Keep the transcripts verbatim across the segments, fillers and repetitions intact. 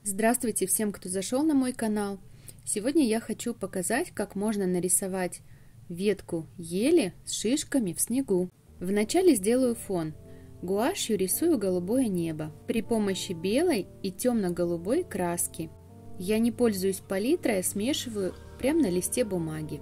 Здравствуйте всем, кто зашел на мой канал. Сегодня я хочу показать, как можно нарисовать ветку ели с шишками в снегу. Вначале сделаю фон. Гуашью рисую голубое небо при помощи белой и темно-голубой краски. Я не пользуюсь палитрой, а смешиваю прямо на листе бумаги.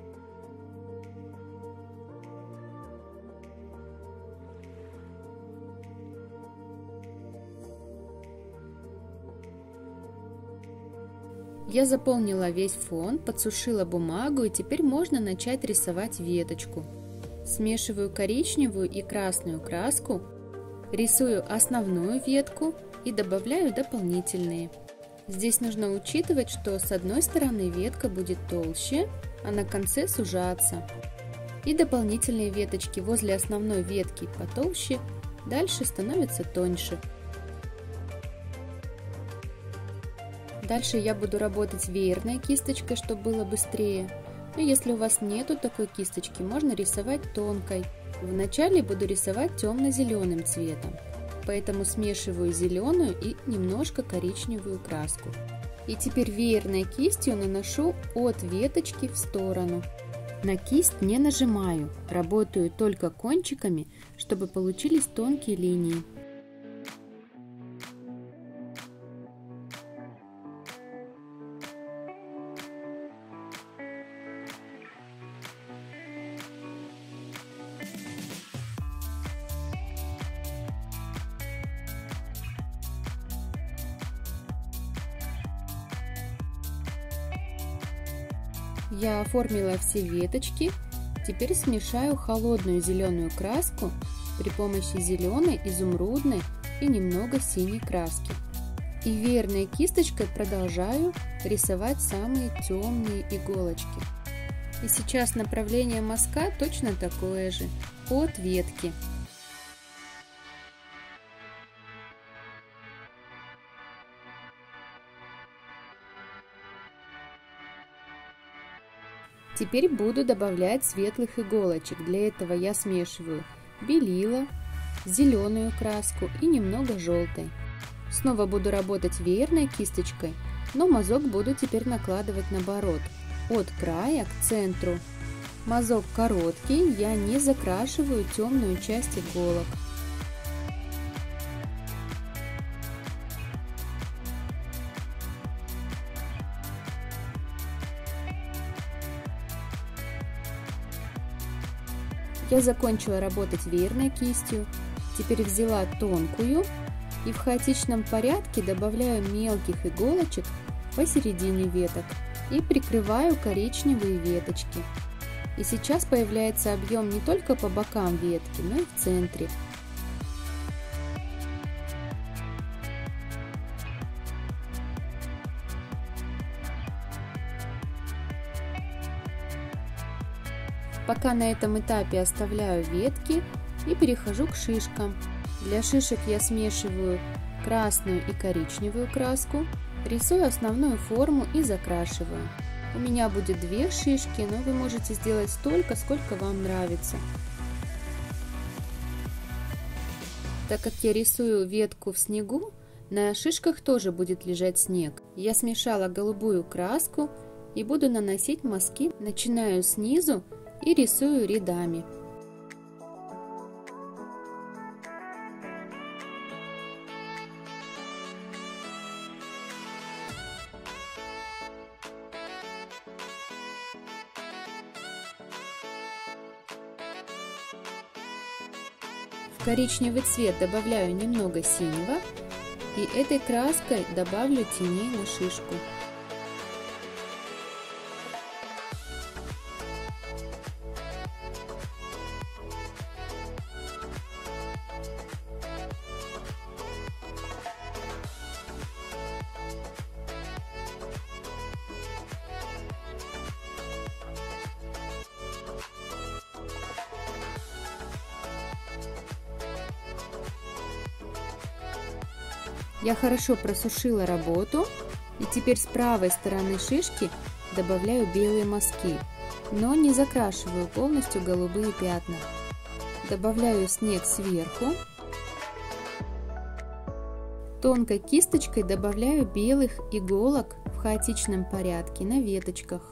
Я заполнила весь фон, подсушила бумагу, и теперь можно начать рисовать веточку. Смешиваю коричневую и красную краску, рисую основную ветку и добавляю дополнительные. Здесь нужно учитывать, что с одной стороны ветка будет толще, а на конце сужаться. И дополнительные веточки возле основной ветки потолще, дальше становятся тоньше. Дальше я буду работать веерной кисточкой, чтобы было быстрее. Но если у вас нету такой кисточки, можно рисовать тонкой. Вначале буду рисовать темно-зеленым цветом, поэтому смешиваю зеленую и немножко коричневую краску. И теперь веерной кистью наношу от веточки в сторону. На кисть не нажимаю, работаю только кончиками, чтобы получились тонкие линии. Я оформила все веточки, теперь смешаю холодную зеленую краску при помощи зеленой, изумрудной и немного синей краски. И веерной кисточкой продолжаю рисовать самые темные иголочки. И сейчас направление мазка точно такое же, от ветки. Теперь буду добавлять светлых иголочек. Для этого я смешиваю белила, зеленую краску и немного желтой. Снова буду работать веерной кисточкой, но мазок буду теперь накладывать наоборот, от края к центру. Мазок короткий, я не закрашиваю темную часть иголок. Я закончила работать веерной кистью, теперь взяла тонкую и в хаотичном порядке добавляю мелких иголочек посередине веток и прикрываю коричневые веточки. И сейчас появляется объем не только по бокам ветки, но и в центре. Пока на этом этапе оставляю ветки и перехожу к шишкам. Для шишек я смешиваю красную и коричневую краску, рисую основную форму и закрашиваю. У меня будет две шишки, но вы можете сделать столько, сколько вам нравится. Так как я рисую ветку в снегу, на шишках тоже будет лежать снег. Я смешала голубую краску и буду наносить мазки, начинаю снизу и рисую рядами. В коричневый цвет добавляю немного синего и этой краской добавлю теней на шишку. Я хорошо просушила работу, и теперь с правой стороны шишки добавляю белые мазки, но не закрашиваю полностью голубые пятна. Добавляю снег сверху Тонкой кисточкой добавляю белых иголок в хаотичном порядке на веточках.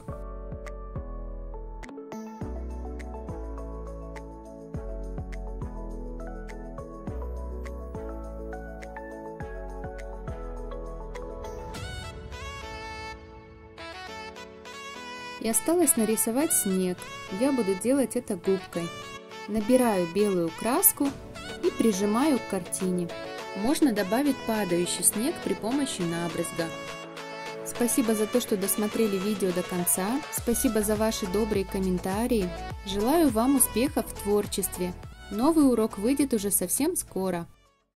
И осталось нарисовать снег. Я буду делать это губкой. Набираю белую краску и прижимаю к картине. Можно добавить падающий снег при помощи набрызга. Спасибо за то, что досмотрели видео до конца. Спасибо за ваши добрые комментарии. Желаю вам успехов в творчестве. Новый урок выйдет уже совсем скоро.